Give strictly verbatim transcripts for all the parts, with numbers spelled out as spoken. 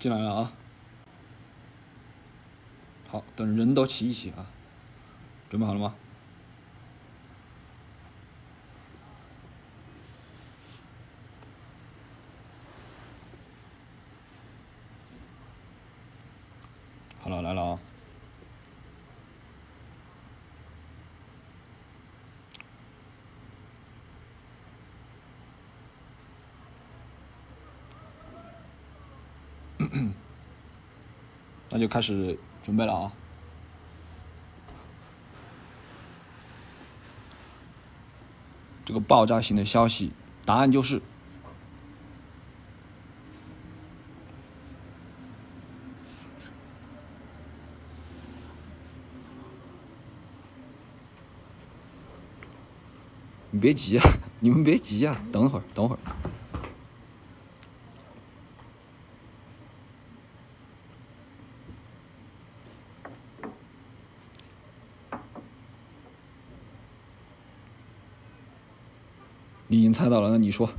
进来了啊！好，等人都齐一齐啊！准备好了吗？好了，来了啊！那就开始准备了啊！这个爆炸性的消息，答案就是你别急啊，你们别急啊，等会儿，等会儿。你已经猜到了，那你说。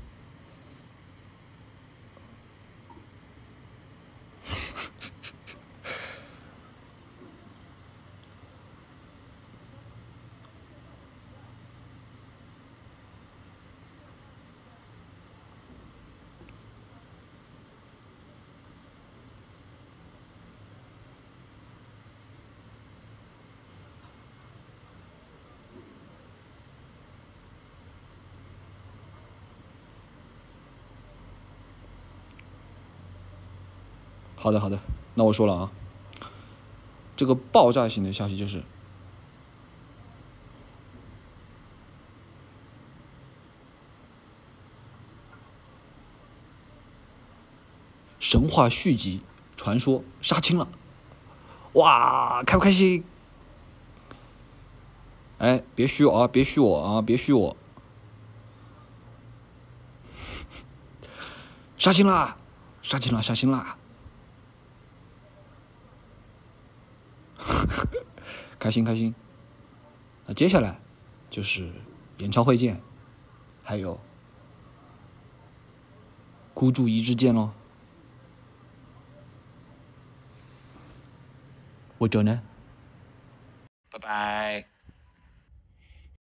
好的，好的，那我说了啊，这个爆炸性的消息就是神话续集传说杀青了，哇，开不开心？哎，别虚我啊，别虚我啊，别虚我，杀青啦，杀青啦，杀青啦！开心开心。那接下来就是演唱会见，还有孤注一掷见喽。我走呢，拜拜。